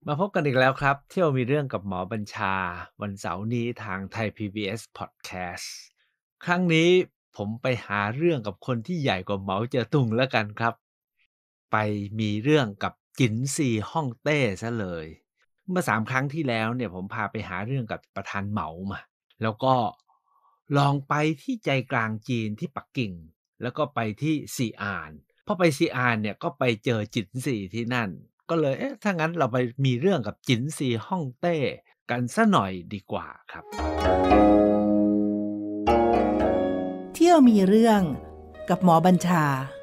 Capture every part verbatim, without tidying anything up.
มาพบกันอีกแล้วครับเที่ยวมีเรื่องกับหมอบัญชาวันเสาร์นี้ทางไทย พี บี เอส Podcast ครั้งนี้ผมไปหาเรื่องกับคนที่ใหญ่กว่าเหมาเจ๋อตุงแล้วกันครับไปมีเรื่องกับจินซีฮ่องเต้ซะเลยเมื่อสามครั้งที่แล้วเนี่ยผมพาไปหาเรื่องกับประธานเหมามาแล้วก็ลองไปที่ใจกลางจีนที่ปักกิ่งแล้วก็ไปที่ซีอานพอไปซีอานเนี่ยก็ไปเจอจินซีที่นั่น ก็เลยเอ๊ะถ้างั้นเราไปมีเรื่องกับจินซีฮ่องเต้กันสักหน่อยดีกว่าครับเที่ยวมีเรื่องกับหมอบัญชา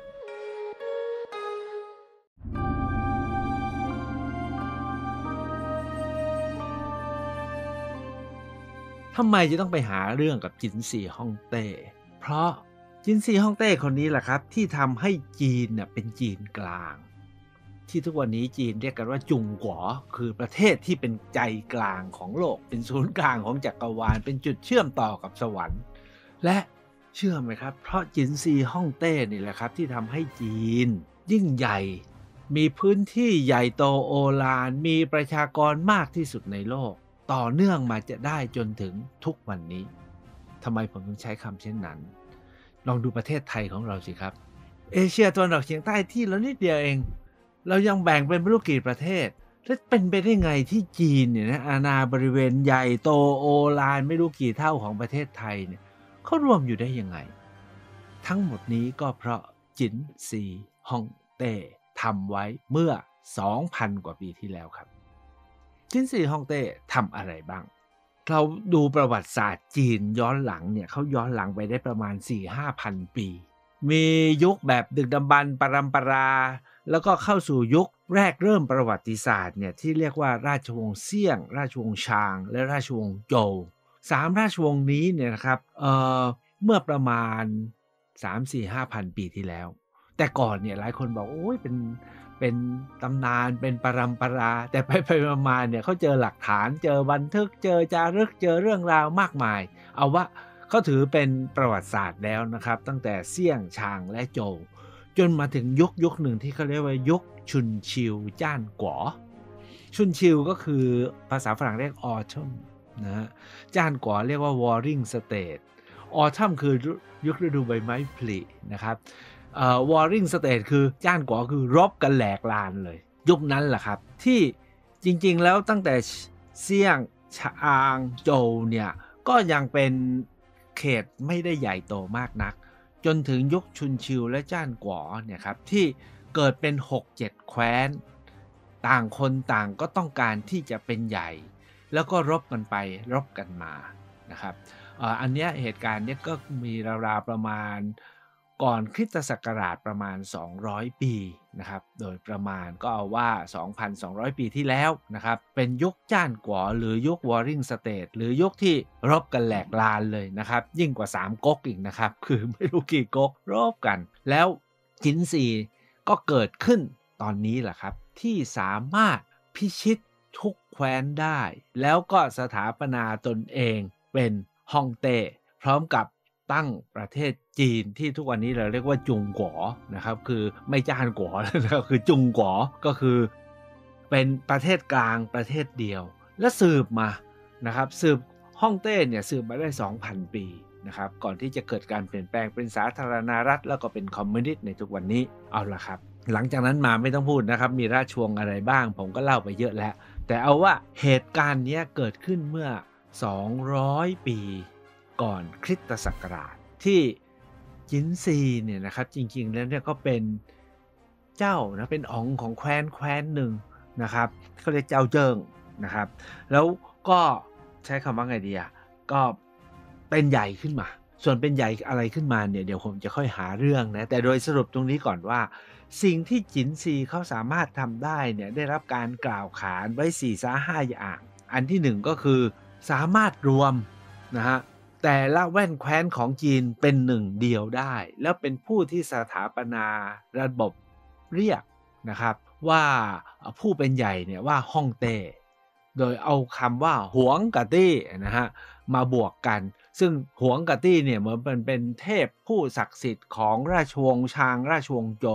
ทำไมจะต้องไปหาเรื่องกับจินซีฮ่องเต้เพราะจินซีฮ่องเต้คนนี้แหละครับที่ทำให้จีนเนี่ยเป็นจีนกลางที่ทุกวันนี้จีนเรียกกันว่าจุงกัวคือประเทศที่เป็นใจกลางของโลกเป็นศูนย์กลางของจักรวาลเป็นจุดเชื่อมต่อกับสวรรค์และเชื่อไหมครับเพราะจินซีฮ่องเต้นี่แหละครับที่ทำให้จีนยิ่งใหญ่มีพื้นที่ใหญ่โตโอฬารมีประชากรมากที่สุดในโลกต่อเนื่องมาจะได้จนถึงทุกวันนี้ทำไมผมถึงใช้คำเช่นนั้นลองดูประเทศไทยของเราสิครับเอเชียตะวันออกเฉียงใต้ที่เรานิดเดียวเองเรายังแบ่งเป็นไม่รู้กี่ประเทศแล้วเป็นไปได้ไงที่จีนเนี่ยนะอาณาบริเวณใหญ่โตโอฬารไม่รู้กี่เท่าของประเทศไทยเนี่ยเขารวมอยู่ได้ยังไงทั้งหมดนี้ก็เพราะจินซีฮ่องเต้ทำไว้เมื่อ สองพัน กว่าปีที่แล้วครับจินซีฮ่องเต้ทำอะไรบ้างเราดูประวัติศาสตร์จีนย้อนหลังเนี่ยเขาย้อนหลังไปได้ประมาณ สี่ถึงห้าพัน ปีมียุคแบบดึกดำบรรพ์ปรัมปราแล้วก็เข้าสู่ยุคแรกเริ่มประวัติศาสตร์เนี่ยที่เรียกว่าราชวงศ์เซี่ยงราชวงศ์ชางและราชวงศ์โจวสามราชวงศ์นี้เนี่ยนะครับเอ่อเมื่อประมาณ สาม สี่ ห้า พันปีที่แล้วแต่ก่อนเนี่ยหลายคนบอกโอ้ยเป็นเป็นตำนานเป็นปรัมปราแต่ไปไปมาๆเนี่ยเขาเจอหลักฐานเจอบันทึกเจอจารึกเจอเรื่องราวมากมายเอาว่าเขาถือเป็นประวัติศาสตร์แล้วนะครับตั้งแต่เซี่ยงชางและโจวจนมาถึงยุคยุคหนึ่งที่เขาเรียกว่ายุคชุนชิวจ้านก๋อชุนชิวก็คือภาษาฝรั่งเรียก autumn นะฮะจ้านก๋อเรียกว่า warring state autumn คือยุคฤดูใบไม้ผลินะครับเอ่อ warring state คือจ้านก๋อคือรบกันแหลกลานเลยยุคนั้นแหละครับที่จริงๆแล้วตั้งแต่เซี่ยงชางโจวเนี่ยก็ยังเป็นเขตไม่ได้ใหญ่โตมากนักจนถึงยุคชุนชิวและจ้านก๋อเนี่ยครับที่เกิดเป็น หกเจ็ด แคว้นต่างคนต่างก็ต้องการที่จะเป็นใหญ่แล้วก็รบกันไปรบกันมานะครับอันนี้เหตุการณ์นี้ก็มีราวๆประมาณก่อนคริสตศักราชประมาณสองร้อยปีนะครับโดยประมาณก็เอาว่า สองพันสองร้อย ปีที่แล้วนะครับเป็นยุคจ้านก๋อหรือยุค Warring State หรือยุคที่รบกันแหลกลานเลยนะครับยิ่งกว่าสามก๊กอีกนะครับคือไม่รู้กี่ก๊กรบกันแล้วจินซีก็เกิดขึ้นตอนนี้แหละครับที่สามารถพิชิตทุกแคว้นได้แล้วก็สถาปนาตนเองเป็นฮ่องเต้พร้อมกับตั้งประเทศจีนที่ทุกวันนี้เราเรียกว่าจุงกัวนะครับคือไม่จ้านกัวแล้วนะคือจุงกัวก็คือเป็นประเทศกลางประเทศเดียวและสืบมานะครับสืบฮ่องเต้เนี่ยสืบมาได้ สองพัน ปีนะครับก่อนที่จะเกิดการเปลี่ยนแปลงเป็นสาธารณรัฐแล้วก็เป็นคอมมิวนิสต์ในทุกวันนี้เอาล่ะครับหลังจากนั้นมาไม่ต้องพูดนะครับมีราชวงศ์อะไรบ้างผมก็เล่าไปเยอะแล้วแต่เอาว่าเหตุการณ์นี้เกิดขึ้นเมื่อสองร้อยปีก่อนคริสตศักราชที่จินซีเนี่ยนะครับจริงๆแล้วเนี่ยก็เป็นเจ้านะเป็นอ๋องของแคว้นแคว้นหนึ่งนะครับเขาเรียกเจ้าเจิ้งนะครับแล้วก็ใช้คำว่าไงดีอ่ะก็เป็นใหญ่ขึ้นมาส่วนเป็นใหญ่อะไรขึ้นมาเนี่ยเดี๋ยวผมจะค่อยหาเรื่องนะแต่โดยสรุปตรงนี้ก่อนว่าสิ่งที่จินซีเขาสามารถทำได้เนี่ยได้รับการกล่าวขานไว้ สี่ถึงห้า อย่างอันที่หนึ่งก็คือสามารถรวมนะฮะแต่ละแว่นแคว้นของจีนเป็นหนึ่งเดียวได้แล้วเป็นผู้ที่สถาปนาระบบเรียกนะครับว่าผู้เป็นใหญ่เนี่ยว่าฮ่องเต้โดยเอาคำว่าหวงกับตี้นะฮะมาบวกกันซึ่งหวงกับตี้เนี่ยเหมือนเป็นเป็นเทพผู้ศักดิ์สิทธิ์ของราชวงศ์ชางราชวงศ์โจว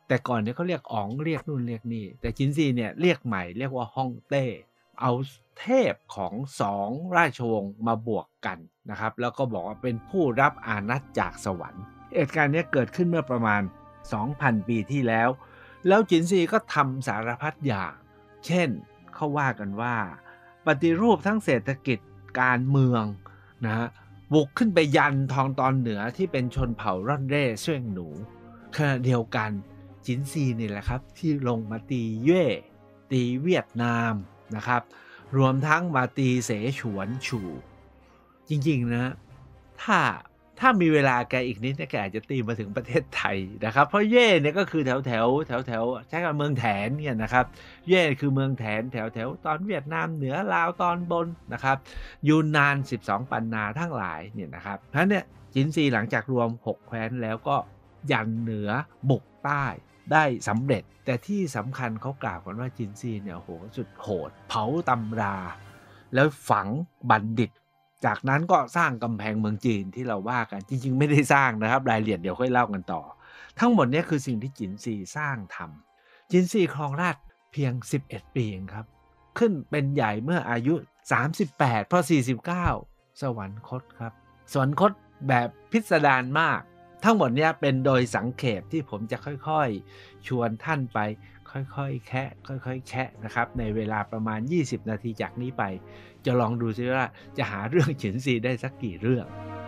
แต่ก่อนเนี่ยเขาเรียกอ๋องเรียกนู่นเรียกนี่แต่จินซีเนี่ยเรียกใหม่เรียกว่าฮ่องเต้เอาเทพของสองราชวงศ์มาบวกกันนะครับแล้วก็บอกว่าเป็นผู้รับอานัตจากสวรรค์เหตุการณ์นี้เกิดขึ้นเมื่อประมาณ สองพัน ปีที่แล้วแล้วจินซีก็ทำสารพัดอย่างเช่นเขาว่ากันว่าปฏิรูปทั้งเศรษฐกิจการเมืองนะฮะบุกขึ้นไปยันทองตอนเหนือที่เป็นชนเผ่าร่อนเร่เซี่ยงหนูขณะเดียวกันจินซีนี่แหละครับที่ลงมาตีเย่ตีเวียดนามนะครับรวมทั้งมาตีเสฉวนฉู่จริงๆนะถ้าถ้ามีเวลาแกอีกนิดแกอาจจะตีมาถึงประเทศไทยนะครับเพราะเย่เนี่ยก็คือแถวแถวแถวแถวใช้คำเมืองแถนเนี่ยนะครับเย่คือเมืองแถนแถวแถวตอนเวียดนามเหนือลาวตอนบนนะครับยูนนานสิบสองปันนาทั้งหลายเนี่ยนะครับเพราะฉะนั้นเนี่ยจินซีหลังจากรวมหกแคว้นแล้วก็ยันเหนือบุกใต้ได้สำเร็จแต่ที่สำคัญเขากล่าวกันว่าจินซีเนี่ยโหสุดโหดเผาตำราแล้วฝังบัณฑิตจากนั้นก็สร้างกำแพงเมืองจีนที่เราว่ากันจริงๆไม่ได้สร้างนะครับรายละเอียดเดี๋ยวค่อยเล่ากันต่อทั้งหมดนี้คือสิ่งที่จินซีสร้างทำจินซีครองราชย์เพียงสิบเอ็ดปีเองครับขึ้นเป็นใหญ่เมื่ออายุสามสิบแปดพอสี่สิบเก้าสวรรคตครับสวรรคตแบบพิสดารมากทั้งหมดนี้เป็นโดยสังเขปที่ผมจะค่อยๆชวนท่านไปค่อยๆแคะค่อยๆแคะนะครับในเวลาประมาณยี่สิบนาทีจากนี้ไปจะลองดูซิว่าจะหาเรื่องจินซีได้สักกี่เรื่อง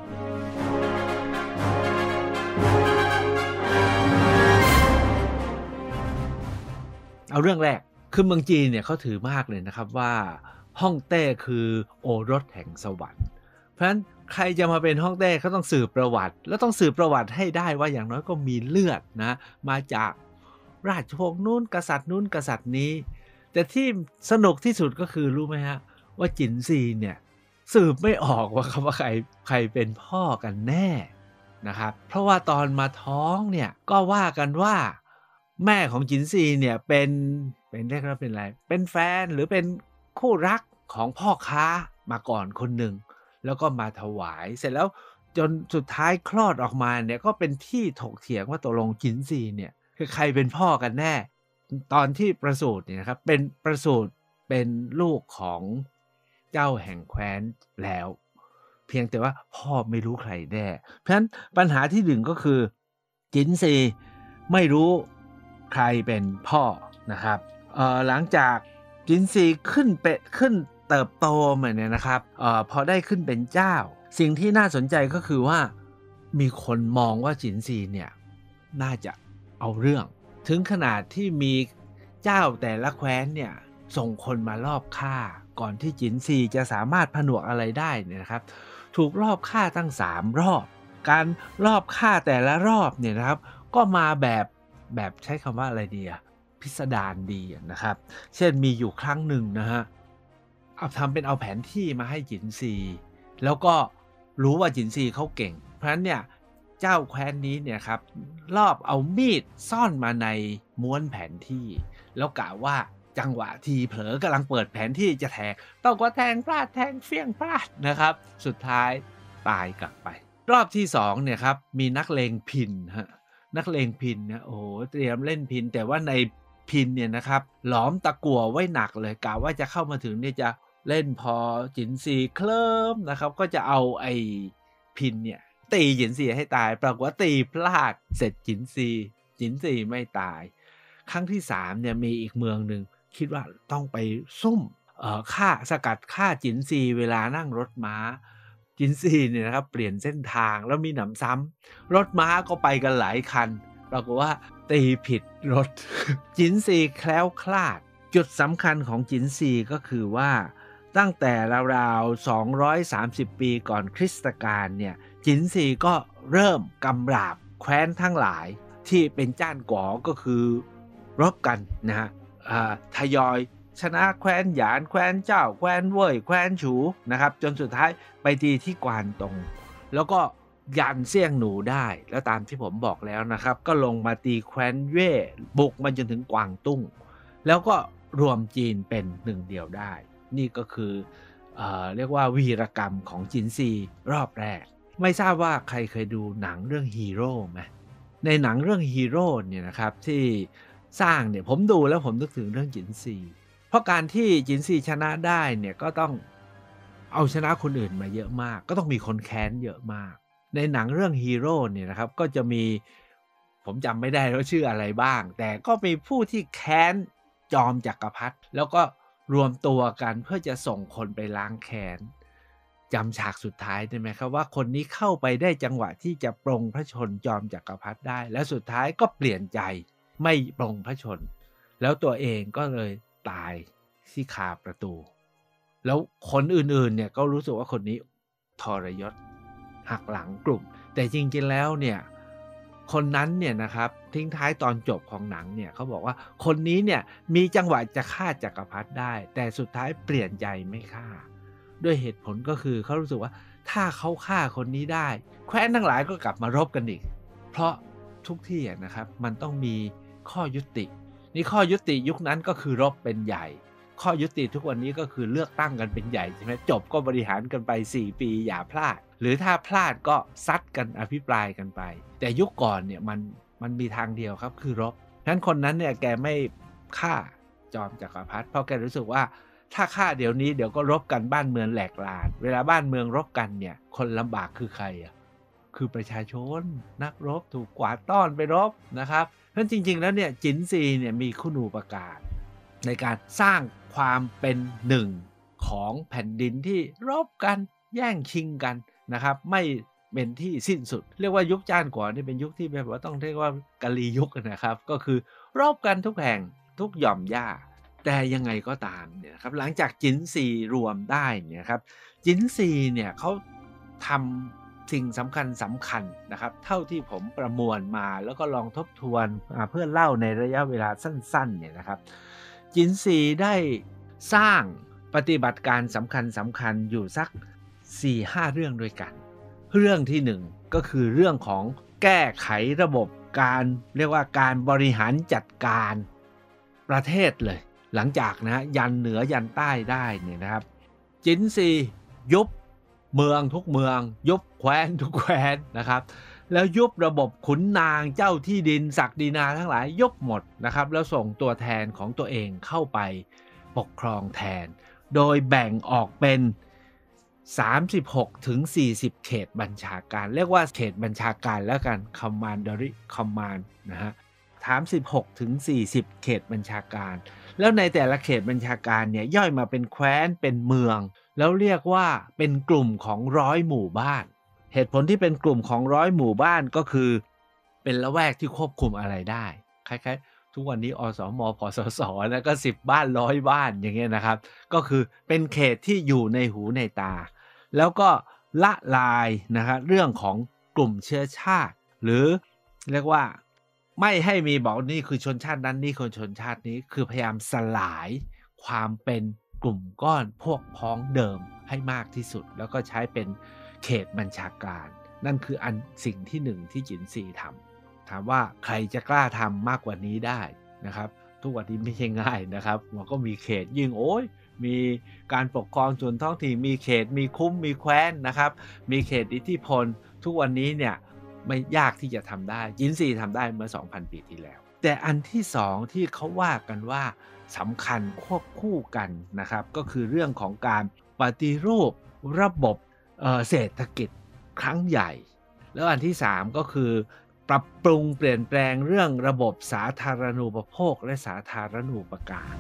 เอาเรื่องแรกคือเมืองจีนเนี่ยเขาถือมากเลยนะครับว่าฮ่องเต้คือโอรสแห่งสวรรค์เพราะฉะนั้นใครจะมาเป็นฮ่องเต้เขาต้องสืบประวัติแล้วต้องสืบประวัติให้ได้ว่าอย่างน้อยก็มีเลือดนะมาจากราชวงศ์นู้นกษัตริย์นู้นกษัตริย์นี้แต่ที่สนุกที่สุดก็คือรู้ไหมฮะว่าจินซีเนี่ยสืบไม่ออกว่าคำว่าใครใครเป็นพ่อกันแน่นะครับเพราะว่าตอนมาท้องเนี่ยก็ว่ากันว่าแม่ของจินซีเนี่ยเป็นเป็นเรียกว่าเป็นอะไรเป็นแฟนหรือเป็นคู่รักของพ่อค้ามาก่อนคนหนึ่งแล้วก็มาถวายเสร็จแล้วจนสุดท้ายคลอดออกมาเนี่ยก็เป็นที่ถกเถียงว่าตกลงจินซีเนี่ยคือใครเป็นพ่อกันแน่ตอนที่ประสูติเนี่ยนะครับเป็นประสูติเป็นลูกของเจ้าแห่งแคว้นแล้วเพียงแต่ว่าพ่อไม่รู้ใครแน่เพราะฉะนั้นปัญหาที่หนึ่งก็คือจินซีไม่รู้ใครเป็นพ่อนะครับเอ่อหลังจากจินซีขึ้นเป็นขึ้นเติบโตมาเนี่ยนะครับเอ่อพอได้ขึ้นเป็นเจ้าสิ่งที่น่าสนใจก็คือว่ามีคนมองว่าจินซีเนี่ยน่าจะเอาเรื่องถึงขนาดที่มีเจ้าแต่ละแคว้นเนี่ยส่งคนมาลอบฆ่าก่อนที่จินซีจะสามารถผนวกอะไรได้เนี่ยนะครับถูกลอบฆ่าตั้งสามรอบการลอบฆ่าแต่ละรอบเนี่ยนะครับก็มาแบบแบบใช้คำว่าอะไรดีอะพิสดารดีนะครับเช่นมีอยู่ครั้งหนึ่งนะฮะเอาทำเป็นเอาแผนที่มาให้จินซีแล้วก็รู้ว่าจินซีเขาเก่งเพราะฉะนั้นเนี่ยเจ้าแคว้นนี้เนี่ยครับลอบเอามีดซ่อนมาในม้วนแผนที่แล้วกะว่าจังหวะทีเผลอกำลังเปิดแผนที่จะแทงต้องก็แทงพลาดแทงเฟี้ยงพลาดนะครับสุดท้ายตายกลับไปรอบที่สองเนี่ยครับมีนักเลงพิณฮะนักเลงพิณนะโอ้โหเตรียมเล่นพิณแต่ว่าในพิณเนี่ยนะครับหลอมตะกั่วไว้หนักเลยกะว่าจะเข้ามาถึงเนี่ยจะเล่นพอจินซีเคลิ้มนะครับก็จะเอาไอ้พิณเนี่ยตีจินซีให้ตายปรากฏว่าตีพลาดเสร็จจินซีจินซีไม่ตายครั้งที่สามเนี่ยมีอีกเมืองหนึ่งคิดว่าต้องไปซุ่มเอ่อฆ่าสกัดฆ่าจินซีเวลานั่งรถม้าจินซีเนี่ยนะครับเปลี่ยนเส้นทางแล้วมีหนำซ้ำรถม้าก็ไปกันหลายคันปรากฏว่าตีผิดรถ จินซีแคล้วคลาดจุดสำคัญของจินซีก็คือว่าตั้งแต่ราวๆสองร้อยสามสิบปีก่อนคริสตกาลเนี่ยจินซีก็เริ่มกำราบแคว้นทั้งหลายที่เป็นจ้านก๋อก็คือรบกันนะฮะทยอยชนะแคว้นหยานแคว้นเจ้าแคว้นเว่ยแคว้นฉูนะครับจนสุดท้ายไปตีที่กวานตงแล้วก็ยันเซี่ยงหนูได้แล้วตามที่ผมบอกแล้วนะครับก็ลงมาตีแคว้นเว่ยบุกมาจนถึงกวางตุ้งแล้วก็รวมจีนเป็นหนึ่งเดียวได้นี่ก็คือเอ่อเรียกว่าวีรกรรมของจินซีรอบแรกไม่ทราบว่าใครเคยดูหนังเรื่องฮีโร่ไหมในหนังเรื่องฮีโร่เนี่ยนะครับที่สร้างเนี่ยผมดูแล้วผมนึกถึงเรื่องจินซีเพราะการที่จินซีชนะได้เนี่ยก็ต้องเอาชนะคนอื่นมาเยอะมากก็ต้องมีคนแค้นเยอะมากในหนังเรื่องฮีโร่เนี่ยนะครับก็จะมีผมจำไม่ได้ว่าชื่ออะไรบ้างแต่ก็มีผู้ที่แค้นจอมจักรพรรดิแล้วก็รวมตัวกันเพื่อจะส่งคนไปล้างแค้นจำฉากสุดท้ายได้ไหมครับว่าคนนี้เข้าไปได้จังหวะที่จะปลงพระชนจอมจักรพรรดิได้และสุดท้ายก็เปลี่ยนใจไม่ปลงพระชนแล้วตัวเองก็เลยตายที่คาประตูแล้วคนอื่นๆเนี่ยก็รู้สึกว่าคนนี้ทรยศหักหลังกลุ่มแต่จริงๆแล้วเนี่ยคนนั้นเนี่ยนะครับทิ้งท้ายตอนจบของหนังเนี่ยเขาบอกว่าคนนี้เนี่ยมีจังหวะจะฆ่าจักรพรรดิได้แต่สุดท้ายเปลี่ยนใจไม่ฆ่าด้วยเหตุผลก็คือเขารู้สึกว่าถ้าเขาฆ่าคนนี้ได้แคว้นทั้งหลายก็กลับมารบกันอีกเพราะทุกที่นะครับมันต้องมีข้อยุตินี่ข้อยุติยุคนั้นก็คือรบเป็นใหญ่ข้อยุติทุกวันนี้ก็คือเลือกตั้งกันเป็นใหญ่ใช่ไหมจบก็บริหารกันไปสี่ปีอย่าพลาดหรือถ้าพลาดก็ซัดกันอภิปรายกันไปแต่ยุคก่อนเนี่ยมันมันมีทางเดียวครับคือรบฉะนั้นคนนั้นเนี่ยแกไม่ฆ่าจอมจักรพรรดิเพราะแกรู้สึกว่าถ้าฆ่าเดี๋ยวนี้เดี๋ยวก็รบกันบ้านเมืองแหลกลานเวลาบ้านเมืองรบกันเนี่ยคนลำบากคือใครอ่ะคือประชาชนนักรบถูกกวาดต้อนไปรบนะครับเพราะฉะนั้นจริงๆแล้วเนี่ยจินซีเนี่ยมีคุณูปการในการสร้างความเป็นหนึ่งของแผ่นดินที่รบกันแย่งชิงกันนะครับไม่เป็นที่สิ้นสุดเรียกว่ายุคจ้านกว่านี่เป็นยุคที่แบบว่าต้องเรียกว่ากาลียุคนะครับก็คือรบกันทุกแห่งทุกหย่อมหญ้าแต่ยังไงก็ตามเนี่ยครับหลังจากจินซีรวมได้เนี่ยครับจินซีเนี่ยเขาทำสิ่งสำคัญสำคัญนะครับเท่าที่ผมประมวลมาแล้วก็ลองทบทวนเพื่อเล่าในระยะเวลาสั้นๆเนี่ยนะครับจินซีได้สร้างปฏิบัติการสำคัญสำคัญอยู่สัก สี่ห้า เรื่องด้วยกันเรื่องที่หนึ่งก็คือเรื่องของแก้ไขระบบการเรียกว่าการบริหารจัดการประเทศเลยหลังจากนะยันเหนือยันใต้ได้เนี่ยนะครับจินซียุบเมืองทุกเมืองยุบแคว้นทุกแคว้นนะครับแล้วยุบระบบขุนนางเจ้าที่ดินศักดินาทั้งหลายยุบหมดนะครับแล้วส่งตัวแทนของตัวเองเข้าไปปกครองแทนโดยแบ่งออกเป็นสามสิบหกถึงสี่สิบเขตบัญชาการเรียกว่าเขตบัญชาการแล้วกัน Commandery Command นะฮะสามสิบหกถึงสี่สิบเขตบัญชาการแล้วในแต่ละเขตบัญชาการเนี่ยย่อยมาเป็นแคว้นเป็นเมืองแล้วเรียกว่าเป็นกลุ่มของร้อยหมู่บ้านเหตุผลที่เป็นกลุ่มของร้อยหมู่บ้านก็คือเป็นละแวกที่ควบคุมอะไรได้คล้ายๆทุกวันนี้อสมผสสนะก็สิบบ้านร้อยบ้านอย่างเงี้ยนะครับก็คือเป็นเขตที่อยู่ในหูในตาแล้วก็ละลายนะครับเรื่องของกลุ่มเชื้อชาติหรือเรียกว่าไม่ให้มีบอกนี่คือชนชาตินั้นนี่คือชนชาตินี้คือพยายามสลายความเป็นกลุ่มก้อนพวกพ้องเดิมให้มากที่สุดแล้วก็ใช้เป็นเขตบัญชาการนั่นคืออันสิ่งที่หนึ่งที่จินซีทำถามว่าใครจะกล้าทำมากกว่านี้ได้นะครับทุกวันนี้ไม่ใช่ง่ายนะครับมันก็มีเขตยิ่งโอ้ยมีการปกครองส่วนท้องถิ่นมีเขตมีคุ้มมีแคว้นนะครับมีเขตอิทธิพลทุกวันนี้เนี่ยไม่ยากที่จะทำได้จินซีทำได้เมื่อ สองพัน ปีที่แล้วแต่อันที่สองที่เขาว่ากันว่าสำคัญควบคู่กันนะครับก็คือเรื่องของการปฏิรูประบบเอ่อเศรษฐกิจครั้งใหญ่แล้วอันที่สามก็คือปรับปรุงเปลี่ยนแปลงเรื่องระบบสาธารณูปโภคและสาธารณูปการ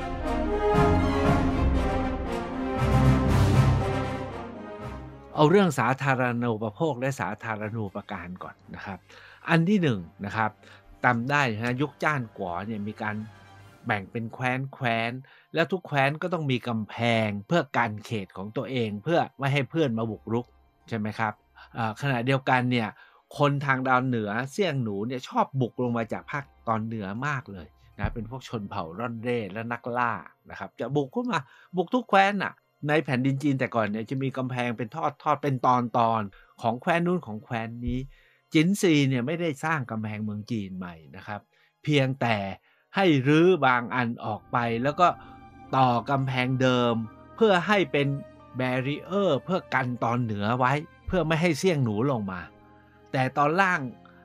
เอาเรื่องสาธารณูปโภคและสาธารณูปการก่อนนะครับอันที่หนึ่งนะครับจำได้นะยุคจ้านก๋วเนี่ยมีการแบ่งเป็นแคว้นแคว้นแล้วทุกแคว้นก็ต้องมีกำแพงเพื่อกันเขตของตัวเองเพื่อไม่ให้เพื่อนมาบุกรุกใช่ไหมครับขณะเดียวกันเนี่ยคนทางดาวเหนือเซี่ยงหนูเนี่ยชอบบุกลงมาจากภาคตอนเหนือมากเลยนะเป็นพวกชนเผ่าร่อนเร่และนักล่านะครับจะบุกขึ้นมาบุกทุกแคว้นน่ะในแผ่นดินจีนแต่ก่อนเนี่ยจะมีกำแพงเป็นทอดทอดเป็นตอนตอนของแคว้นนู้นของแคว้นนี้จินซีเนี่ยไม่ได้สร้างกำแพงเมืองจีนใหม่นะครับเพียงแต่ให้รื้อบางอันออกไปแล้วก็ต่อกำแพงเดิมเพื่อให้เป็นแบรีเออร์เพื่อกันตอนเหนือไว้เพื่อไม่ให้เซี่ยงหนูลงมาแต่ตอนล่าง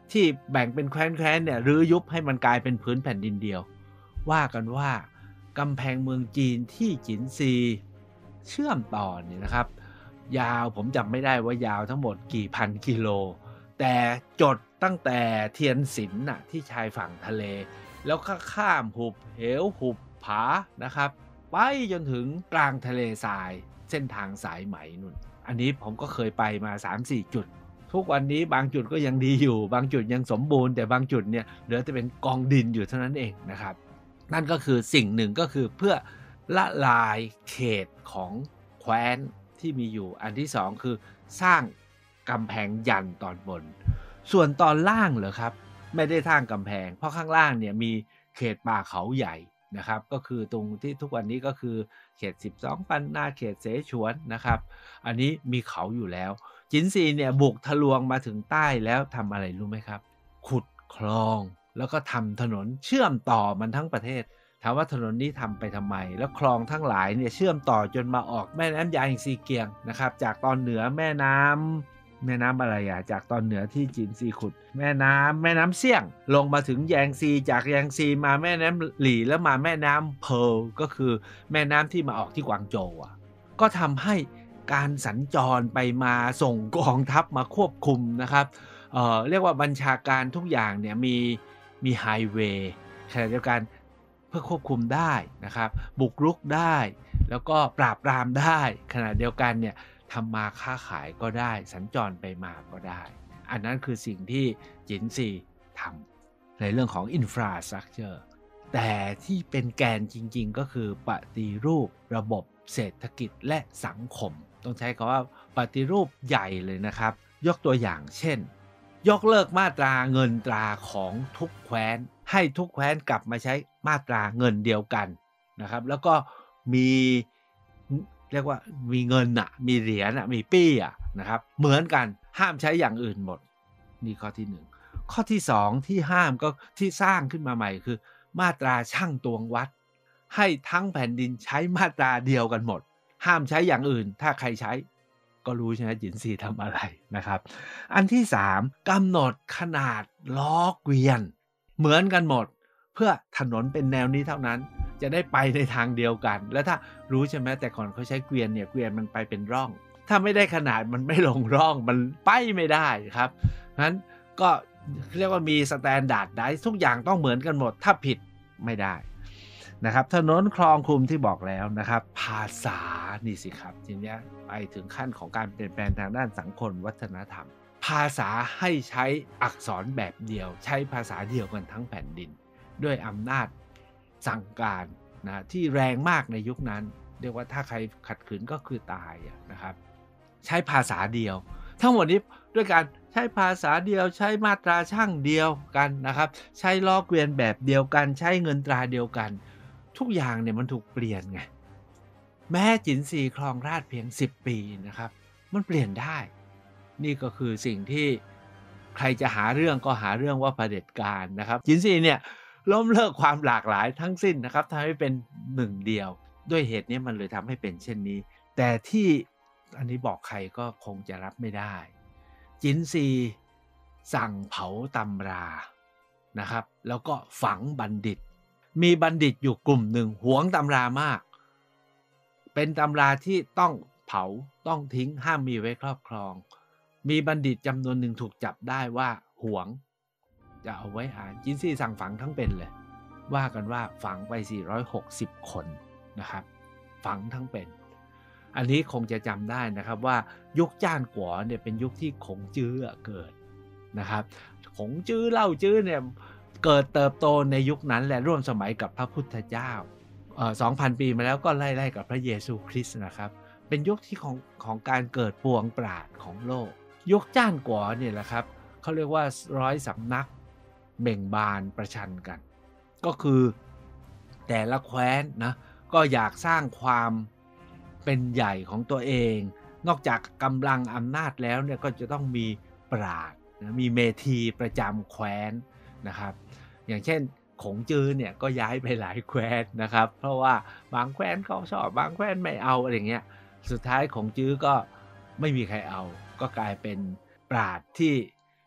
ที่แบ่งเป็นแคว้นๆเนี่ยรื้อยุบให้มันกลายเป็นพื้นแผ่นดินเดียวว่ากันว่ากำแพงเมืองจีนที่จินซีเชื่อมต่อเนี่ยนะครับยาวผมจำไม่ได้ว่ายาวทั้งหมดกี่พันกิโลแต่จดตั้งแต่เทียนสินน่ะที่ชายฝั่งทะเลแล้วก็ข้ามหุบเหวหุบผานะครับไปจนถึงกลางทะเลทรายเส้นทางสายไหมนู่นอันนี้ผมก็เคยไปมา สามสี่ จุดทุกวันนี้บางจุดก็ยังดีอยู่บางจุดยังสมบูรณ์แต่บางจุดเนี่ยเหลือแต่เป็นกองดินอยู่เท่านั้นเองนะครับนั่นก็คือสิ่งหนึ่งก็คือเพื่อละลายเขตของแคว้นที่มีอยู่อันที่สองคือสร้างกำแพงยันตอนบนส่วนตอนล่างเหรอครับไม่ได้สร้างกำแพงเพราะข้างล่างเนี่ยมีเขตป่าเขาใหญ่นะครับก็คือตรงที่ทุกวันนี้ก็คือเขตสิบสองปันนาเขตเสฉวนนะครับอันนี้มีเขาอยู่แล้วจินซีเนี่ยบุกทะลวงมาถึงใต้แล้วทำอะไรรู้ไหมครับขุดคลองแล้วก็ทำถนนเชื่อมต่อมันทั้งประเทศถามว่าถนนนี้ทำไปทำไมแล้วคลองทั้งหลายเนี่ยเชื่อมต่อจนมาออกแม่น้ำยางซีเกียงนะครับจากตอนเหนือแม่น้ำแม่น้ำอะไรอ่ะจากตอนเหนือที่จินซีขุดแม่น้ำแม่น้ำเซี่ยงลงมาถึงแยงซีจากแยงซีมาแม่น้ำหลี่แล้วมาแม่น้ำเพร์ลก็คือแม่น้ำที่มาออกที่กวางโจวอ่ะก็ทำให้การสัญจรไปมาส่งกองทัพมาควบคุมนะครับ เอ่อเรียกว่าบัญชาการทุกอย่างเนี่ยมีมีไฮเวย์ขณะเดียวกันเพื่อควบคุมได้นะครับบุกรุกได้แล้วก็ปราบปรามได้ขณะเดียวกันเนี่ยทำมาค้าขายก็ได้สัญจรไปมาก็ได้อันนั้นคือสิ่งที่จินซีทำในเรื่องของ infrastructure แต่ที่เป็นแกนจริงๆก็คือปฏิรูประบบเศรษฐกิจและสังคมต้องใช้คำว่าปฏิรูปใหญ่เลยนะครับยกตัวอย่างเช่นยกเลิกมาตราเงินตราของทุกแคว้นให้ทุกแคว้นกลับมาใช้มาตราเงินเดียวกันนะครับแล้วก็มีเรียกว่ามีเงินน่ะมีเหรียญน่ะมีปี้อ่ะนะครับเหมือนกันห้ามใช้อย่างอื่นหมดนี่ข้อที่หนึ่งข้อที่สองที่ห้ามก็ที่สร้างขึ้นมาใหม่คือมาตราชั่งตวงวัดให้ทั้งแผ่นดินใช้มาตราเดียวกันหมดห้ามใช้อย่างอื่นถ้าใครใช้ก็รู้ใช่ไหมจินซีทำอะไรนะครับอันที่สามกำหนดขนาดล้อเกวียนเหมือนกันหมดเพื่อถนนเป็นแนวนี้เท่านั้นจะได้ไปในทางเดียวกันแล้วถ้ารู้ใช่ไหมแต่ก่อนเขาใช้เกวียนเนี่ยเกวียนมันไปเป็นร่องถ้าไม่ได้ขนาดมันไม่ลงร่องมันไปไม่ได้ครับงั้นก็เรียกว่ามีสแตนดาร์ดได้ทุกอย่างต้องเหมือนกันหมดถ้าผิดไม่ได้นะครับถนนคลองคลุมที่บอกแล้วนะครับภาษานี่สิครับทีนี้ไปถึงขั้นของการเปลี่ยนแปลงทางด้านสังคมวัฒนธรรมภาษาให้ใช้อักษรแบบเดียวใช้ภาษาเดียวกันทั้งแผ่นดินด้วยอำนาจสั่งการนะที่แรงมากในยุคนั้นเรียกว่าถ้าใครขัดขืนก็คือตายนะครับใช้ภาษาเดียวทั้งหมดนี้ด้วยการใช้ภาษาเดียวใช้มาตราช่างเดียวกันนะครับใช้ล้อเกวียนแบบเดียวกันใช้เงินตราเดียวกันทุกอย่างเนี่ยมันถูกเปลี่ยนไงแม้จินซีครองราชย์เพียงสิบปีนะครับมันเปลี่ยนได้นี่ก็คือสิ่งที่ใครจะหาเรื่องก็หาเรื่องว่าเผด็จการนะครับจินซีเนี่ยล้มเลิกความหลากหลายทั้งสิ้นนะครับทำให้เป็นหนึ่งเดียวด้วยเหตุนี้มันเลยทำให้เป็นเช่นนี้แต่ที่อันนี้บอกใครก็คงจะรับไม่ได้จินซีสั่งเผาตำรานะครับแล้วก็ฝังบัณฑิตมีบัณฑิตอยู่กลุ่มหนึ่งหวงตำรามากเป็นตำราที่ต้องเผาต้องทิ้งห้ามมีไว้ครอบครองมีบัณฑิตจำนวนหนึ่งถูกจับได้ว่าหวงจะเอาไว้อ่านจินซีสั่งฝังทั้งเป็นเลยว่ากันว่าฝังไปสี่ร้อยหกสิบคนนะครับฝังทั้งเป็นอันนี้คงจะจำได้นะครับว่ายุคจ้านกัวเนี่ยเป็นยุคที่ขงจื้อเกิดนะครับขงจื้อเล่าจื้อเนี่ยเกิดเติบโตในยุคนั้นและร่วมสมัยกับพระพุทธเจ้าเอ่อ สองพัน ปีมาแล้วก็ไล่ๆกับพระเยซูคริสต์นะครับเป็นยุคที่ของของการเกิดปวงปราชญ์ของโลกยุคจ้านกัวเนี่ยแหละครับเขาเรียกว่าร้อยสำนักเบ่งบานประชันกันก็คือแต่ละแคว้นนะก็อยากสร้างความเป็นใหญ่ของตัวเองนอกจากกำลังอำนาจแล้วเนี่ยก็จะต้องมีปราชญ์นะมีเมธีประจำแคว้นนะครับอย่างเช่นขงจื้อเนี่ยก็ย้ายไปหลายแคว้นนะครับเพราะว่าบางแคว้นเขาชอบบางแคว้นไม่เอาอะไรเงี้ยสุดท้ายขงจื้อก็ไม่มีใครเอาก็กลายเป็นปราชญ์ที่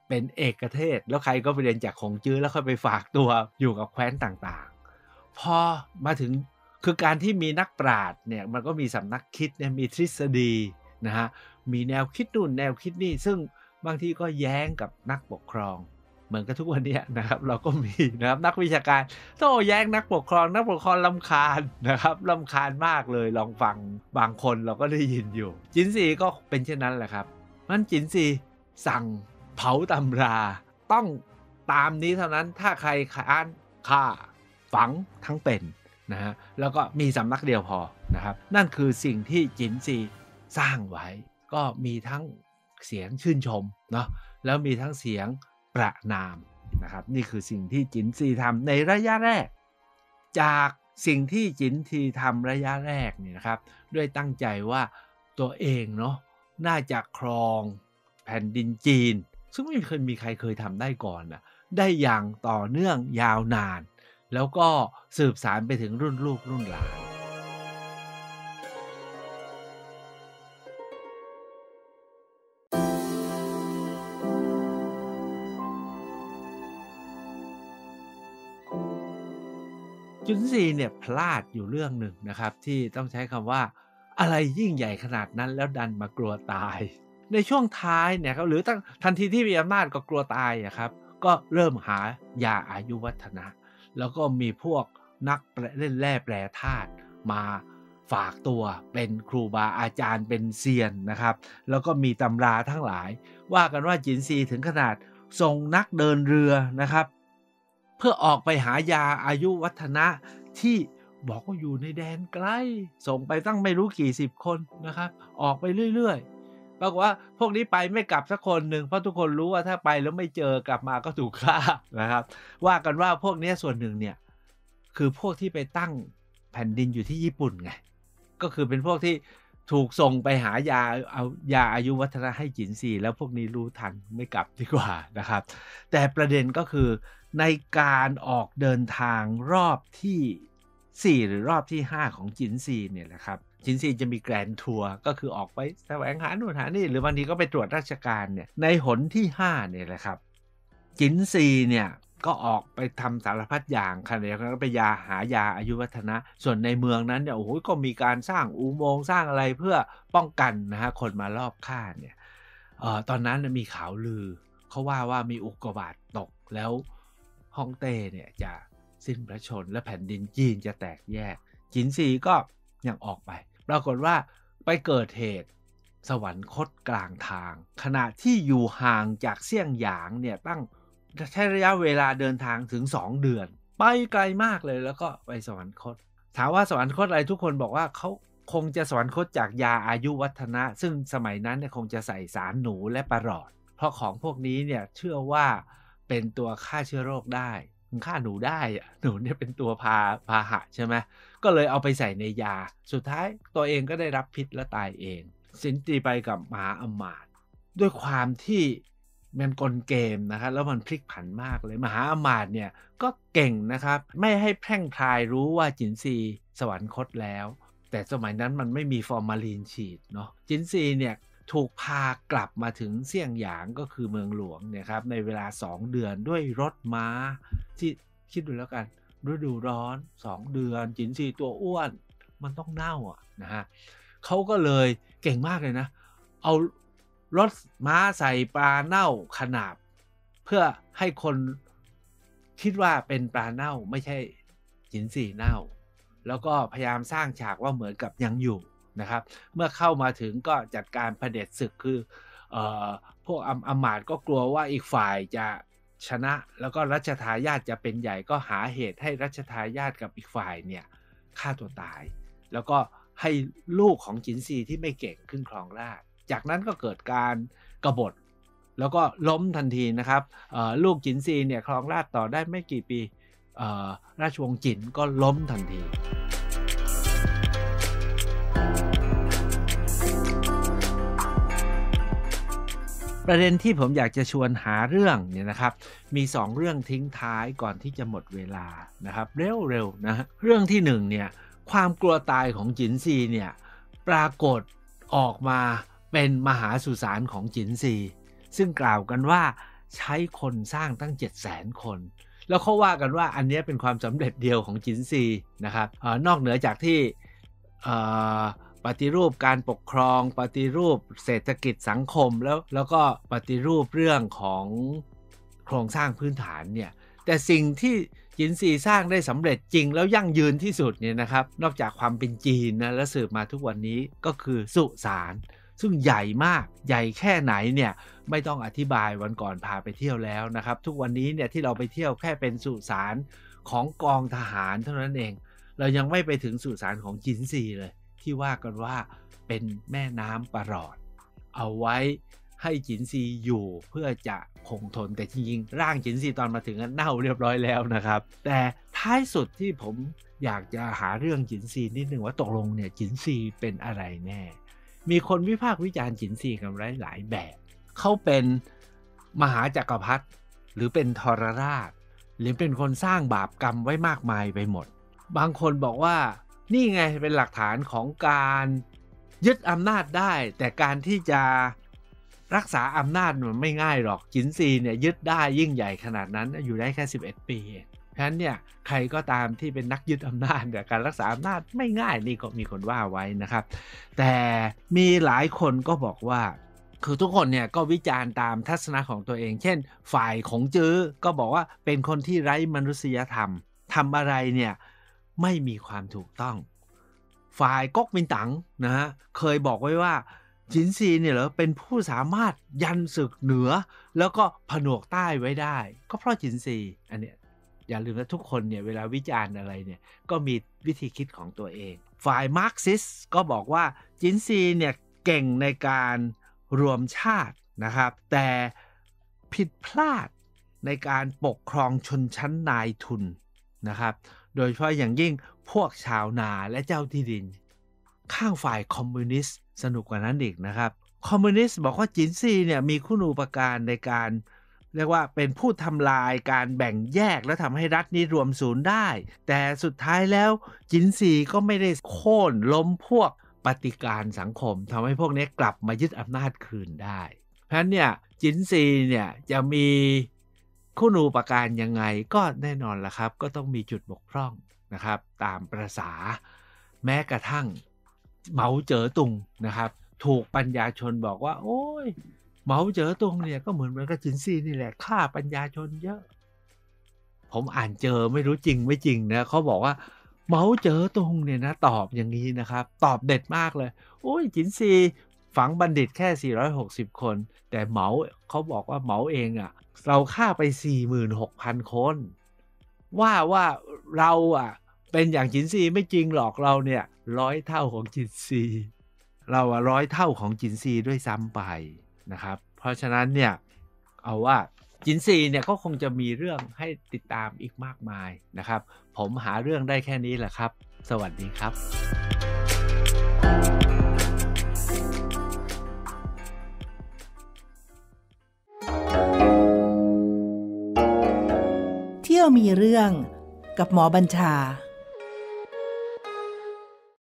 เป็นเอกเทศแล้วใครก็ไปเรียนจากขงจื้อแล้วค่อยไปฝากตัวอยู่กับแคว้นต่างๆพอมาถึงคือการที่มีนักปราชญ์เนี่ยมันก็มีสำนักคิดเนี่ยมีทฤษฎีนะฮะมีแนวคิดนู่นแนวคิดนี่ซึ่งบางทีก็แย้งกับนักปกครองเหมือนกับทุกวันนี้นะครับเราก็มีนะครับนักวิชาการโต้แย้งนักปกครองนักปกครองรำคาญนะครับรำคาญมากเลยลองฟังบางคนเราก็ได้ยินอยู่จินซีก็เป็นเช่นนั้นแหละครับนั้นจินซีสั่งเผาตำราต้องตามนี้เท่านั้นถ้าใครค้านฆ่าฝังทั้งเป็นนะฮะแล้วก็มีสำนักเดียวพอนะครับนั่นคือสิ่งที่จินซีสร้างไว้ก็มีทั้งเสียงชื่นชมเนาะแล้วมีทั้งเสียงประณามนะครับนี่คือสิ่งที่จินซีทำในระยะแรกจากสิ่งที่จินซีทำระยะแรกเนี่ยนะครับด้วยตั้งใจว่าตัวเองเนาะน่าจะครองแผ่นดินจีนซึ่งไม่เคยมีใครเคยทำได้ก่อนนะได้อย่างต่อเนื่องยาวนานแล้วก็สืบสานไปถึงรุ่นลูกรุ่นหลานจุนซีเนี่ยพลาดอยู่เรื่องหนึ่งนะครับที่ต้องใช้คำว่าอะไรยิ่งใหญ่ขนาดนั้นแล้วดันมากลัวตายในช่วงท้ายเนี่ยครับหรือตั้งทันทีที่มีอำนาจก็กลัวตายอะครับก็เริ่มหายาอายุวัฒนะแล้วก็มีพวกนักเล่นแร่แปรธาตุมาฝากตัวเป็นครูบาอาจารย์เป็นเซียนนะครับแล้วก็มีตำราทั้งหลายว่ากันว่าจินซีถึงขนาดส่งนักเดินเรือนะครับเพื่อออกไปหายาอายุวัฒนะที่บอกว่าอยู่ในแดนไกลส่งไปตั้งไม่รู้กี่สิบคนนะครับออกไปเรื่อยๆปรากฏว่าพวกนี้ไปไม่กลับสักคนหนึ่งเพราะทุกคนรู้ว่าถ้าไปแล้วไม่เจอกลับมาก็ถูกฆ่านะครับว่ากันว่าพวกนี้ส่วนหนึ่งเนี่ยคือพวกที่ไปตั้งแผ่นดินอยู่ที่ญี่ปุ่นไงก็คือเป็นพวกที่ถูกส่งไปหายาเอายาอายุวัฒนะให้จินซีแล้วพวกนี้รู้ทันไม่กลับดีกว่านะครับแต่ประเด็นก็คือในการออกเดินทางรอบที่สี่หรือรอบที่ห้าของจินซีเนี่ยนะครับจินซีจะมีแกรนด์ทัวร์ก็คือออกไปแสวงหาโน่นหานี่หรือบางทีก็ไปตรวจราชการเนี่ยในหนที่ห้าเนี่ยแหละครับจินซีเนี่ยก็ออกไปทำสารพัดอย่างขณะเดียวกันก็ไปยาหายาอายุวัฒนะส่วนในเมืองนั้นเนี่ยโอ้โหก็มีการสร้างอุโมงค์สร้างอะไรเพื่อป้องกันนะฮะคนมารอบฆ่าเนี่ยเอ่อตอนนั้นมีข่าวลือเขาว่าว่ามีอุกกาบาตตกแล้วฮ่องเต้เนี่ยจะสิ้นพระชนม์และแผ่นดินจีนจะแตกแยกจินซีก็ยังออกไปปรากฏว่าไปเกิดเหตุสวรรคตกลางทางขณะที่อยู่ห่างจากเซี่ยงหยางเนี่ยตั้งใช้ระยะเวลาเดินทางถึงสองเดือนไปไกลมากเลยแล้วก็ไปสวรรคตถามว่าสวรรคตอะไรทุกคนบอกว่าเขาคงจะสวรรคตจากยาอายุวัฒนะซึ่งสมัยนั้นเนี่ยคงจะใส่สารหนูและปลาหลอดเพราะของพวกนี้เนี่ยเชื่อว่าเป็นตัวฆ่าเชื้อโรคได้ฆ่าหนูได้อะหนูเนี่ยเป็นตัวพาพาหะใช่ไหมก็เลยเอาไปใส่ในยาสุดท้ายตัวเองก็ได้รับพิษและตายเองสินตีไปกับมหาอมาตย์ด้วยความที่มันกลเกมนะครับแล้วมันพลิกผันมากเลยมหาอมาตย์เนี่ยก็เก่งนะครับไม่ให้แพร่งพรายรู้ว่าจินซีสวรรคตแล้วแต่สมัยนั้นมันไม่มีฟอร์มาลีนฉีดเนาะจินซีเนี่ยถูกพากลับมาถึงเซี่ยงหยางก็คือเมืองหลวงเนี่ยครับในเวลาสองเดือนด้วยรถม้าที่คิดดูแล้วกันฤดูร้อนสองเดือนจินซีตัวอ้วนมันต้องเน่าอ่ะนะฮะเขาก็เลยเก่งมากเลยนะเอารถม้าใส่ปลาเน่าขนาบเพื่อให้คนคิดว่าเป็นปลาเน่าไม่ใช่จินซีเน่าแล้วก็พยายามสร้างฉากว่าเหมือนกับยังอยู่นะครับเมื่อเข้ามาถึงก็จัดการเผด็จศึกคือเอ่อพวกอำมาตย์ก็กลัวว่าอีกฝ่ายจะชนะแล้วก็รัชทายาทจะเป็นใหญ่ก็หาเหตุให้รัชทายาทกับอีกฝ่ายเนี่ยฆ่าตัวตายแล้วก็ให้ลูกของจินซีที่ไม่เก่งขึ้นครองราชย์จากนั้นก็เกิดการกบฏแล้วก็ล้มทันทีนะครับลูกจินซีเนี่ยครองราชย์ต่อได้ไม่กี่ปีราชวงศ์จินก็ล้มทันทีประเด็นที่ผมอยากจะชวนหาเรื่องเนี่ยนะครับมีสองเรื่องทิ้งท้ายก่อนที่จะหมดเวลานะครับเร็วๆนะเรื่องที่หนึ่งเนี่ยความกลัวตายของจินซีเนี่ยปรากฏออกมาเป็นมหาสุสานของจินซีซึ่งกล่าวกันว่าใช้คนสร้างตั้ง เจ็ดแสน คนแล้วเขาว่ากันว่าอันนี้เป็นความสำเร็จเดียวของจินซีนะครับออนอกเหนือจากที่ปฏิรูปการปกครองปฏิรูปเศรษฐกิจสังคมแล้วแล้วก็ปฏิรูปเรื่องของโครงสร้างพื้นฐานเนี่ยแต่สิ่งที่จินซีสร้างได้สำเร็จจริงแล้วยั่งยืนที่สุดเนี่ยนะครับนอกจากความเป็นจีนนะและสืบมาทุกวันนี้ก็คือสุสานซึ่งใหญ่มากใหญ่แค่ไหนเนี่ยไม่ต้องอธิบายวันก่อนพาไปเที่ยวแล้วนะครับทุกวันนี้เนี่ยที่เราไปเที่ยวแค่เป็นสุสานของกองทหารเท่านั้นเองเรายังไม่ไปถึงสุสานของจินซีเลยที่ว่ากันว่าเป็นแม่น้ำประหลอดเอาไว้ให้จินซีอยู่เพื่อจะคงทนแต่จริงๆร่างจินซีตอนมาถึงเน่าเรียบร้อยแล้วนะครับแต่ท้ายสุดที่ผมอยากจะหาเรื่องจินซีนิดนึงว่าตกลงเนี่ยจินซีเป็นอะไรแน่มีคนวิพากษ์วิจารณ์จินซีกันหลายแบบเขาเป็นมหาจักรพรรดิหรือเป็นทรราชหรือเป็นคนสร้างบาปกรรมไว้มากมายไปหมดบางคนบอกว่านี่ไงเป็นหลักฐานของการยึดอำนาจได้แต่การที่จะรักษาอำนาจมันไม่ง่ายหรอกจินซีเนี่ยยึดได้ยิ่งใหญ่ขนาดนั้นอยู่ได้แค่สิบเอ็ดปีเพราะฉะนั้นเนี่ยใครก็ตามที่เป็นนักยึดอำนาจเนี่ยการรักษาอำนาจไม่ง่ายนี่ก็มีคนว่าไว้นะครับแต่มีหลายคนก็บอกว่าคือทุกคนเนี่ยก็วิจารณ์ตามทัศนะของตัวเองเช่นฝ่ายของจื้อก็บอกว่าเป็นคนที่ไร้มนุษยธรรมทำอะไรเนี่ยไม่มีความถูกต้องฝ่ายก๊กมินตั๋งนะฮะเคยบอกไว้ว่าจินซีเนี่ยเหรอเป็นผู้สามารถยันศึกเหนือแล้วก็ผนวกใต้ไว้ได้ก็เพราะจินซีอันเนี้ยอย่าลืมว่าทุกคนเนี่ยเวลาวิจารณ์อะไรเนี่ยก็มีวิธีคิดของตัวเองฝ่ายมาร์กซิสก็บอกว่าจินซีเนี่ยเก่งในการรวมชาตินะครับแต่ผิดพลาดในการปกครองชนชั้นนายทุนนะครับโดยเฉพาะอย่างยิ่งพวกชาวนาและเจ้าที่ดินข้างฝ่ายคอมมิวนิสต์สนุกกว่านั้นอีกนะครับคอมมิวนิสต์บอกว่าจินซีเนี่ยมีคุณูปการในการเรียกว่าเป็นผู้ทำลายการแบ่งแยกและทำให้รัฐนี้รวมศูนย์ได้แต่สุดท้ายแล้วจินซีก็ไม่ได้โค่นล้มพวกปฏิการสังคมทำให้พวกนี้กลับมายึดอำนาจคืนได้เพราะฉะนั้นเนี่ยจินซีเนี่ยจะมีคุณูปการยังไงก็แน่นอนละครับก็ต้องมีจุดบกพร่องนะครับตามประสาแม้กระทั่งเหมาเจ๋อตุงนะครับถูกปัญญาชนบอกว่าโอ้ยเหมาเจ๋อตุงเนี่ยก็เหมือนเหมือนกับจินซีนี่แหละฆ่าปัญญาชนเยอะผมอ่านเจอไม่รู้จริงไม่จริงนะเขาบอกว่าเหมาเจ๋อตุงเนี่ยนะตอบอย่างนี้นะครับตอบเด็ดมากเลยโอ้ยจินซีฝังบัณฑิตแค่สี่ร้อยหกสิบคนแต่เหมาเขาบอกว่าเหมาเองอ่ะเราฆ่าไป สี่หมื่นหกพัน คนว่าว่าเราอ่ะเป็นอย่างจินซีไม่จริงหรอกเราเนี่ยร้อยเท่าของจินซีเราอ่ะร้อยเท่าของจินซีด้วยซ้ำไปนะครับเพราะฉะนั้นเนี่ยเอาว่าจินซีเนี่ยก็คงจะมีเรื่องให้ติดตามอีกมากมายนะครับผมหาเรื่องได้แค่นี้แหละครับสวัสดีครับเที่ยวมีเรื่องกับหมอบัญชา